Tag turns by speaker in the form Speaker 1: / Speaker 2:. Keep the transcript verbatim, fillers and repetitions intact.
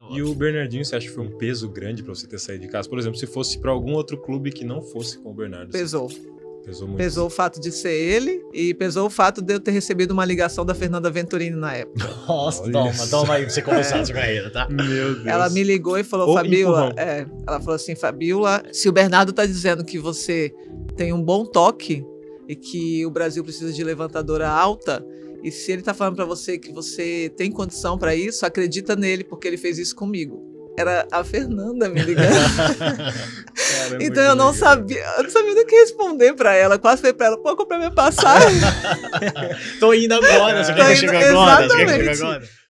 Speaker 1: E o Bernardinho, você acha que foi um peso grande pra você ter saído de casa? Por exemplo, se fosse pra algum outro clube que não fosse com o Bernardo.
Speaker 2: Pesou.
Speaker 1: Pesou muito.
Speaker 2: Pesou o fato de ser ele e pesou o fato de eu ter recebido uma ligação da Fernanda Venturini na época.
Speaker 3: Nossa,
Speaker 1: Olha
Speaker 3: toma,
Speaker 1: só.
Speaker 3: toma aí pra você conversar com a carreira, tá?
Speaker 1: Meu Deus.
Speaker 2: Ela me ligou e falou,
Speaker 1: Ou
Speaker 2: Fabiola,
Speaker 1: empurrão.
Speaker 2: é, ela falou assim, Fabiola, se o Bernardo tá dizendo que você tem um bom toque e que o Brasil precisa de levantadora alta, e se ele tá falando pra você que você tem condição pra isso, acredita nele, porque ele fez isso comigo. Era a Fernanda me ligando.
Speaker 1: Caramba,
Speaker 2: Então
Speaker 1: que
Speaker 2: eu não
Speaker 1: legal.
Speaker 2: sabia, eu não sabia do que responder pra ela. Quase falei pra ela, pô, comprar minha passagem.
Speaker 3: Tô indo agora, você
Speaker 2: Tô
Speaker 3: quer que eu
Speaker 2: indo-
Speaker 3: chegue agora? Você quer que eu chegue
Speaker 2: exatamente.
Speaker 3: agora?